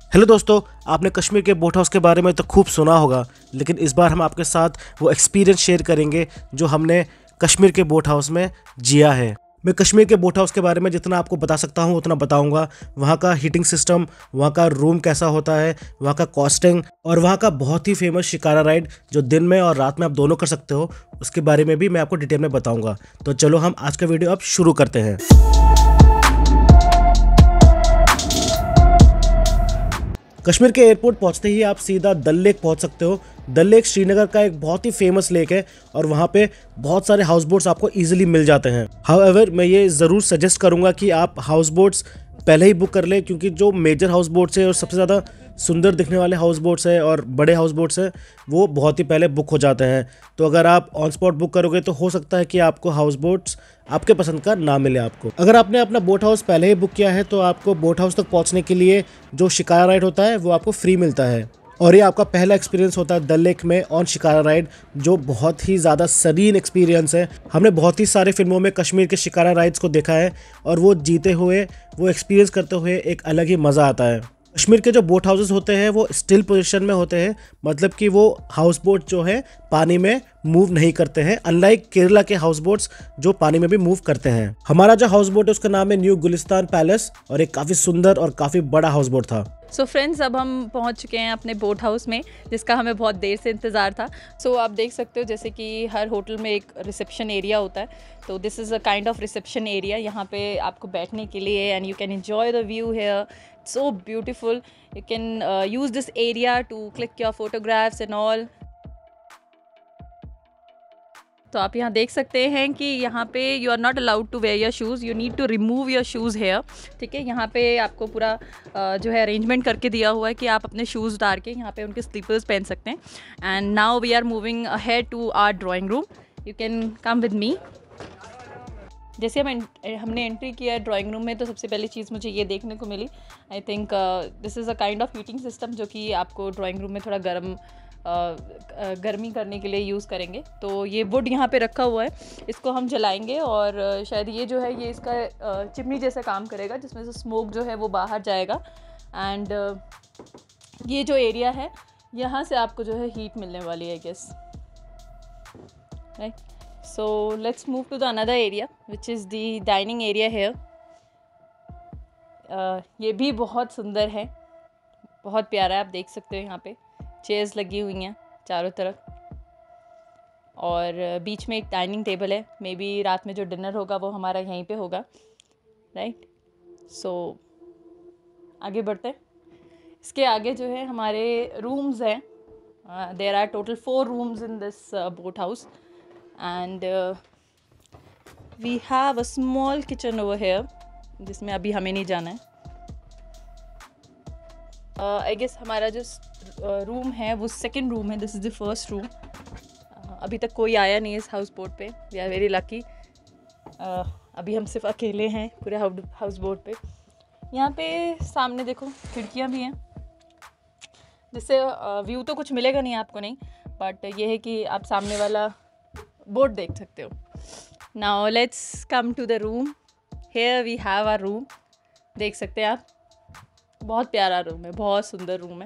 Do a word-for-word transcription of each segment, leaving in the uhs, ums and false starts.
Hello दोस्तों, आपने कश्मीर के बोट हाउस के बारे में तो खूब सुना होगा, लेकिन इस बार हम आपके साथ वो एक्सपीरियंस शेयर करेंगे जो हमने कश्मीर के बोट हाउस में जिया है। मैं कश्मीर के बोट हाउस के बारे में जितना आपको बता सकता हूँ उतना बताऊँगा। वहाँ का हीटिंग सिस्टम, वहाँ का रूम कैसा होता है, वहाँ का कॉस्टिंग और वहाँ का बहुत ही फेमस शिकारा राइड जो दिन में और रात में आप दोनों कर सकते हो, उसके बारे में भी मैं आपको डिटेल में बताऊँगा। तो चलो हम आज का वीडियो अब शुरू करते हैं। कश्मीर के एयरपोर्ट पहुंचते ही आप सीधा डल लेक पहुंच सकते हो। डल लेक श्रीनगर का एक बहुत ही फेमस लेक है और वहां पे बहुत सारे हाउस बोट्स आपको इजीली मिल जाते हैं। हाउएवर मैं ये ज़रूर सजेस्ट करूंगा कि आप हाउस बोट्स पहले ही बुक कर लें, क्योंकि जो मेजर हाउस बोट्स है और सबसे ज़्यादा सुंदर दिखने वाले हाउस बोट्स है और बड़े हाउस बोट्स हैं वो बहुत ही पहले बुक हो जाते हैं। तो अगर आप ऑन स्पॉट बुक करोगे तो हो सकता है कि आपको हाउस बोट्स आपके पसंद का ना मिले आपको। अगर आपने अपना बोट हाउस पहले ही बुक किया है तो आपको बोट हाउस तक पहुंचने के लिए जो शिकारा राइड होता है वो आपको फ्री मिलता है और ये आपका पहला एक्सपीरियंस होता है डल लेक में ऑन शिकारा राइड, जो बहुत ही ज़्यादा सरीन एक्सपीरियंस है। हमने बहुत ही सारे फिल्मों में कश्मीर के शिकारा राइड्स को देखा है और वो जीते हुए, वो एक्सपीरियंस करते हुए एक अलग ही मज़ा आता है। कश्मीर के जो बोट हाउसेस होते हैं वो स्टिल पोजीशन में होते हैं, मतलब कि वो हाउस बोट जो है पानी में मूव नहीं करते हैं, अनलाइक केरला के हाउस बोट्स जो पानी में भी मूव करते हैं। हमारा जो हाउस बोट है उसका नाम है न्यू गुलिस्तान पैलेस और एक काफ़ी सुंदर और काफ़ी बड़ा हाउस बोट था। सो so फ्रेंड्स, अब हम पहुंच चुके हैं अपने बोट हाउस में, जिसका हमें बहुत देर से इंतज़ार था। सो so, आप देख सकते हो जैसे कि हर होटल में एक रिसेप्शन एरिया होता है, तो this is a kind of reception area. यहाँ पे आपको बैठने के लिए and you can enjoy the view here, so beautiful. You can use this area to click your photographs and all. तो आप यहाँ देख सकते हैं कि यहाँ पे you are not allowed to wear your shoes, you need to remove your shoes here. ठीक है, यहाँ पे आपको पूरा जो है अरेंजमेंट करके दिया हुआ है कि आप अपने शूज़ डाल के यहाँ पे उनके स्लीपर्स पहन सकते हैं। And now we are moving ahead to our drawing room, you can come with me. जैसे हम हमने एंट्री किया है ड्राइंग रूम में तो सबसे पहली चीज़ मुझे ये देखने को मिली, I think this is a kind of heating system जो कि आपको ड्राइंग रूम में थोड़ा गर्म गर्मी करने के लिए यूज़ करेंगे। तो ये वुड यहाँ पे रखा हुआ है, इसको हम जलाएंगे और शायद ये जो है ये इसका चिमनी जैसा काम करेगा, जिसमें से स्मोक जो है वो बाहर जाएगा। एंड ये जो एरिया है यहाँ से आपको जो है हीट मिलने वाली है, I guess, right. So let's move to the another area which is the dining area here. ये भी बहुत सुंदर है, बहुत प्यारा है। आप देख सकते हो यहाँ पे चेयर्स लगी हुई हैं चारों तरफ और बीच में एक डाइनिंग टेबल है। मे बी रात में जो डिनर होगा वो हमारा यहीं पे होगा, राइट। सो आगे बढ़ते हैं। इसके आगे जो है हमारे रूम्स हैं। There are total four rooms in this boat house and we have a small kitchen over here, जिसमें अभी हमें नहीं जाना है। आई uh, गेस हमारा जो रूम uh, है वो सेकंड रूम है, this is the first room. अभी तक कोई आया नहीं है इस हाउस बोट पे, वी आर वेरी लकी। अभी हम सिर्फ अकेले हैं पूरे हाउस बोट पे। यहाँ पे सामने देखो खिड़कियाँ भी हैं, जिससे व्यू uh, तो कुछ मिलेगा नहीं आपको, नहीं, बट ये है कि आप सामने वाला बोट देख सकते हो। Now let's come to the room. Here we have our room, देख सकते हैं आप, बहुत प्यारा रूम है, बहुत सुंदर रूम है।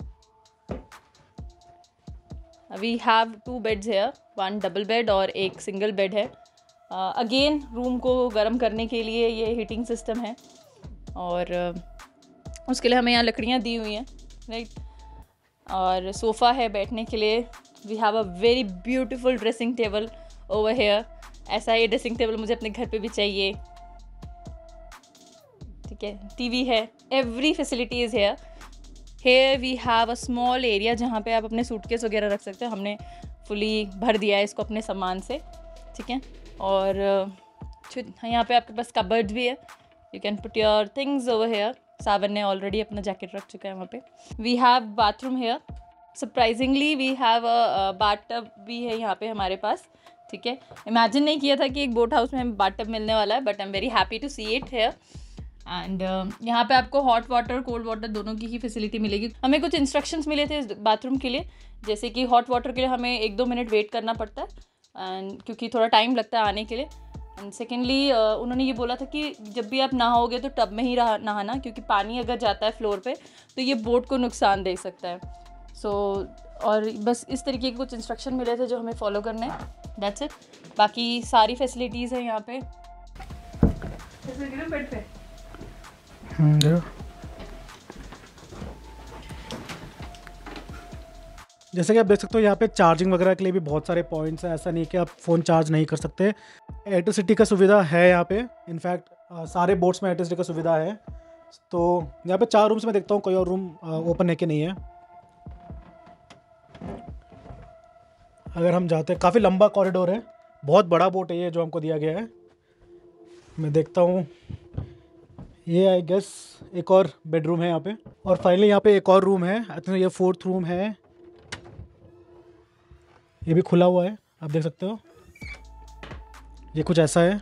We have two beds here, one double bed और एक सिंगल बेड है। अगेन uh, रूम को गर्म करने के लिए ये हीटिंग सिस्टम है और uh, उसके लिए हमें यहाँ लकड़ियाँ दी हुई हैं, राइट। और सोफ़ा है बैठने के लिए। We have a very beautiful dressing table over here. ऐसा ही ड्रेसिंग टेबल मुझे अपने घर पे भी चाहिए, ठीक है। टीवी है, every facility is here. Here we have a small area जहाँ पे आप अपने सूटकेस वगैरह रख सकते हो। हमने फुली भर दिया है इसको अपने सामान से, ठीक है। और यहाँ पे आपके पास कबर्ड भी है, you can put your things over here. Sawan ने ऑलरेडी अपना जैकेट रख चुका है वहाँ पे। We have bathroom here, surprisingly we have a bath tub भी है यहाँ पे हमारे पास, ठीक है। इमेजिन नहीं किया था कि एक बोट हाउस में हमें बाथ टब मिलने वाला है, but I am very happy to see it here. And uh, यहाँ पे आपको हॉट वाटर कोल्ड वाटर दोनों की ही फैसिलिटी मिलेगी। हमें कुछ इंस्ट्रक्शंस मिले थे इस बाथरूम के लिए, जैसे कि हॉट वाटर के लिए हमें एक दो मिनट वेट करना पड़ता है एंड क्योंकि थोड़ा टाइम लगता है आने के लिए। एंड सेकेंडली उन्होंने ये बोला था कि जब भी आप नहाओगे तो टब में ही रहा नहाना, क्योंकि पानी अगर जाता है फ्लोर पे तो ये बोट को नुकसान दे सकता है। सो so, और बस इस तरीके के कुछ इंस्ट्रक्शन मिले थे जो हमें फॉलो करने हैं, दैट्स इट। बाकी सारी फैसिलिटीज़ हैं यहाँ पे। बेड पे जैसे कि आप देख सकते हो यहाँ पे चार्जिंग वगैरह के लिए भी बहुत सारे पॉइंट्स हैं। ऐसा नहीं कि आप फ़ोन चार्ज नहीं कर सकते। इलेक्ट्रिसिटी का सुविधा है यहाँ पे। इनफैक्ट सारे बोट्स में इलेक्ट्रिसिटी का सुविधा है। तो यहाँ पे चार रूम्स में देखता हूँ कोई और रूम ओपन है कि नहीं है। अगर हम जाते हैं, काफ़ी लंबा कॉरिडोर है, बहुत बड़ा बोट है ये जो हमको दिया गया है। मैं देखता हूँ, ये आई गेस एक और बेडरूम है यहाँ पे। और फाइनली यहाँ पे एक और रूम है, आई थिंक ये फोर्थ रूम है। ये भी खुला हुआ है, आप देख सकते हो। ये कुछ ऐसा है।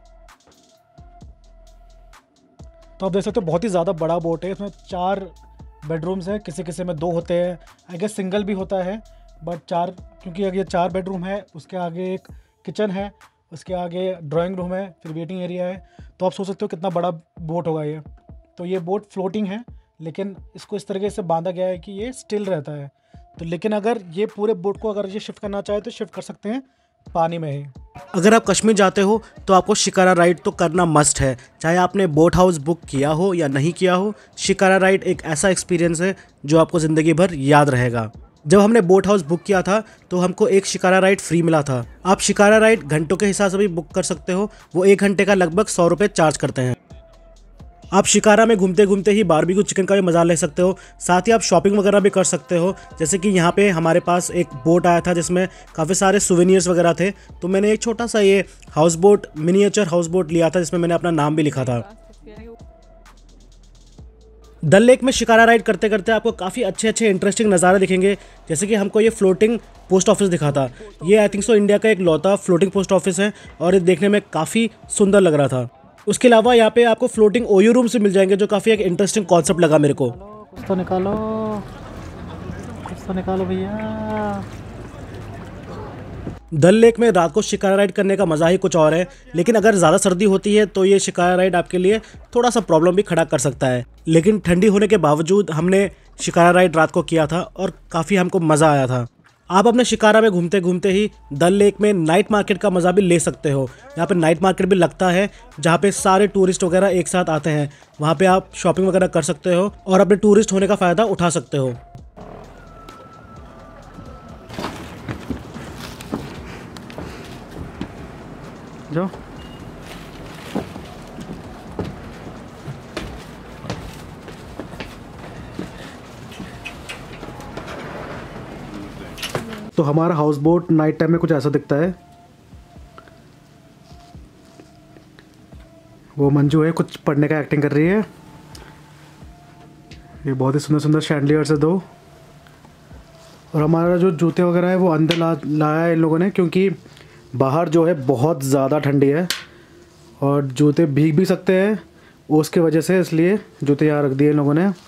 तो आप देख सकते हो बहुत ही ज़्यादा बड़ा बोट है। इसमें चार बेडरूम्स हैं, किसी किसी में दो होते हैं, आई गेस सिंगल भी होता है, बट चार, क्योंकि अगर ये चार बेडरूम है, उसके आगे एक किचन है, उसके आगे ड्राइंग रूम है, फिर वेटिंग एरिया है। तो आप सोच सकते हो कितना बड़ा बोट होगा ये। तो ये बोट फ्लोटिंग है, लेकिन इसको इस तरीके से बांधा गया है कि ये स्टिल रहता है। तो लेकिन अगर ये पूरे बोट को अगर ये शिफ्ट करना चाहे तो शिफ्ट कर सकते हैं पानी में ही। अगर आप कश्मीर जाते हो तो आपको शिकारा राइड तो करना मस्ट है, चाहे आपने बोट हाउस बुक किया हो या नहीं किया हो। शिकारा राइड एक ऐसा एक्सपीरियंस है जो आपको ज़िंदगी भर याद रहेगा। जब हमने बोट हाउस बुक किया था तो हमको एक शिकारा राइड फ्री मिला था। आप शिकारा राइड घंटों के हिसाब से भी बुक कर सकते हो। वो एक घंटे का लगभग सौ रुपये चार्ज करते हैं। आप शिकारा में घूमते घूमते ही बारबेक्यू चिकन का भी मज़ा ले सकते हो। साथ ही आप शॉपिंग वगैरह भी कर सकते हो। जैसे कि यहाँ पे हमारे पास एक बोट आया था जिसमें काफ़ी सारे सुवेनियर्स वगैरह थे। तो मैंने एक छोटा सा ये house boat, miniature house boat लिया था, जिसमें मैंने अपना नाम भी लिखा था। डल लेक में शिकारा राइड करते करते आपको काफ़ी अच्छे अच्छे इंटरेस्टिंग नज़ारे दिखेंगे। जैसे कि हमको ये फ्लोटिंग पोस्ट ऑफिस दिखा था। ये आई थिंक सो इंडिया का एक लौता फ्लोटिंग पोस्ट ऑफिस है और ये देखने में काफ़ी सुंदर लग रहा था। उसके अलावा यहाँ पे आपको फ्लोटिंग ओयो रूम से मिल जाएंगे, जो काफ़ी एक इंटरेस्टिंग कॉन्सेप्ट लगा मेरे को। कुछ तो निकालो, कुछ तो निकालो भैया। डल लेक में रात को शिकारा राइड करने का मज़ा ही कुछ और है, लेकिन अगर ज़्यादा सर्दी होती है तो ये शिकारा राइड आपके लिए थोड़ा सा प्रॉब्लम भी खड़ा कर सकता है। लेकिन ठंडी होने के बावजूद हमने शिकारा राइड रात को किया था और काफ़ी हमको मज़ा आया था। आप अपने शिकारा में घूमते घूमते ही डल लेक में नाइट मार्केट का मज़ा भी ले सकते हो। यहाँ पे नाइट मार्केट भी लगता है, जहाँ पे सारे टूरिस्ट वगैरह एक साथ आते हैं। वहाँ पे आप शॉपिंग वगैरह कर सकते हो और अपने टूरिस्ट होने का फ़ायदा उठा सकते हो। जो तो हमारा हाउस बोट नाइट टाइम में कुछ ऐसा दिखता है। वो मंजू है, कुछ पढ़ने का एक्टिंग कर रही है। ये बहुत ही सुंदर सुंदर शैंडलियर्स है दो। और हमारा जो जूते वगैरह है वो अंदर ला लाया है इन लोगों ने, क्योंकि बाहर जो है बहुत ज़्यादा ठंडी है और जूते भीग भी सकते हैं उसके वजह से, इसलिए जूते यहाँ रख दिए इन लोगों ने।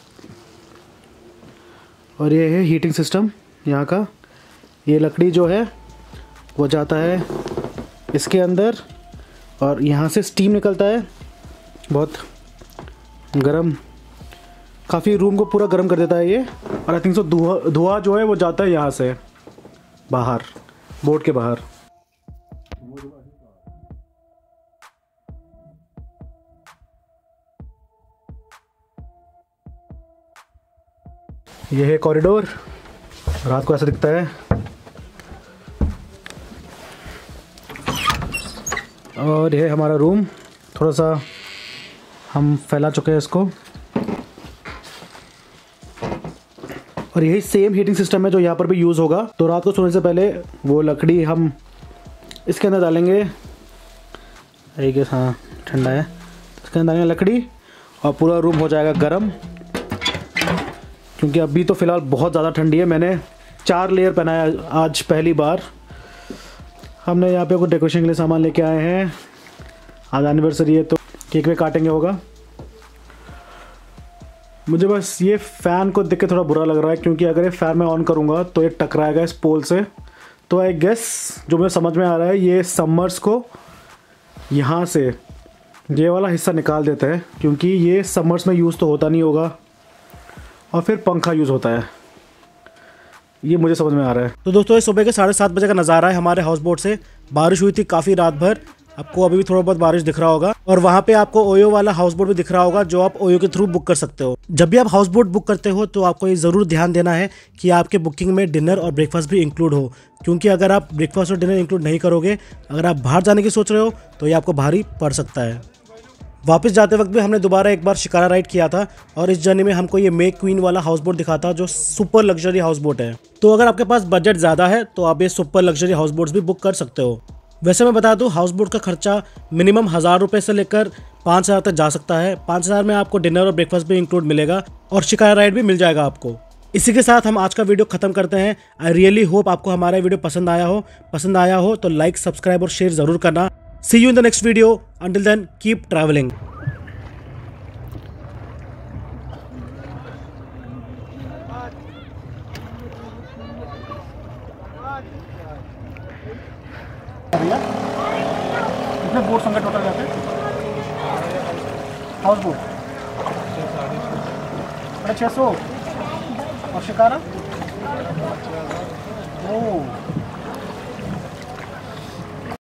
और ये है हीटिंग सिस्टम यहाँ का। ये लकड़ी जो है वो जाता है इसके अंदर और यहाँ से स्टीम निकलता है, बहुत गरम, काफ़ी रूम को पूरा गर्म कर देता है ये। और आई थिंक सो धुआं धुआं जो है वो जाता है यहाँ से बाहर, बोट के बाहर। ये है कॉरिडोर, रात को ऐसा दिखता है। और ये है हमारा रूम, थोड़ा सा हम फैला चुके हैं इसको। और यही सेम हीटिंग सिस्टम है जो यहाँ पर भी यूज़ होगा। तो रात को सोने से पहले वो लकड़ी हम इसके अंदर डालेंगे, आई गेस, हाँ ठंडा है, इसके अंदर डालेंगे लकड़ी और पूरा रूम हो जाएगा गर्म। क्योंकि अभी तो फ़िलहाल बहुत ज़्यादा ठंडी है। मैंने चार लेयर पहनाया आज पहली बार। हमने यहाँ पे कुछ डेकोरेशन के लिए सामान लेके आए हैं। आज एनिवर्सरी है तो केक में काटेंगे होगा। मुझे बस ये फ़ैन को देख के थोड़ा बुरा लग रहा है, क्योंकि अगर ये फ़ैन मैं ऑन करूँगा तो ये टकराएगा इस पोल से। तो आई गेस जो मुझे समझ में आ रहा है, ये समर्स को यहाँ से ये वाला हिस्सा निकाल देते हैं क्योंकि ये समर्स में यूज़ तो होता नहीं होगा, और फिर पंखा यूज़ होता है, ये मुझे समझ में आ रहा है। तो दोस्तों ये सुबह के साढ़े सात बजे का नज़ारा है हमारे हाउस बोट से। बारिश हुई थी काफ़ी रात भर, आपको अभी भी थोड़ा बहुत बारिश दिख रहा होगा, और वहाँ पे आपको ओयो वाला हाउस बोट भी दिख रहा होगा जो आप ओयो के थ्रू बुक कर सकते हो। जब भी आप हाउस बोट बुक करते हो तो आपको ये ज़रूर ध्यान देना है कि आपके बुकिंग में डिनर और ब्रेकफास्ट भी इंक्लूड हो, क्योंकि अगर आप ब्रेकफास्ट और डिनर इंक्लूड नहीं करोगे, अगर आप बाहर जाने की सोच रहे हो तो ये आपको भारी पड़ सकता है। वापस जाते वक्त भी हमने दोबारा एक बार शिकारा राइड किया था, और इस जर्नी में हमको ये मे क्वीन वाला हाउस बोट दिखा था जो सुपर लग्जरी हाउस बोट है। तो अगर आपके पास बजट ज़्यादा है तो आप ये सुपर लग्जरी हाउस बोट्स भी बुक कर सकते हो। वैसे मैं बता दूं, हाउस बोट का खर्चा मिनिमम हज़ार रुपये से लेकर पाँच हज़ार तक जा सकता है। पाँच हज़ार में आपको डिनर और ब्रेकफास्ट भी इंक्लूड मिलेगा, और शिकारा राइड भी मिल जाएगा आपको। इसी के साथ हम आज का वीडियो खत्म करते हैं। आई रियली होप आपको हमारा वीडियो पसंद आया हो पसंद आया हो तो लाइक, सब्सक्राइब और शेयर ज़रूर करना। See you in the next video. Until then keep travelling. भैया कितने बोट संगे टोटल जाते हैं हाउस बोट? साढ़े छः सौ। और शिकारा? ओह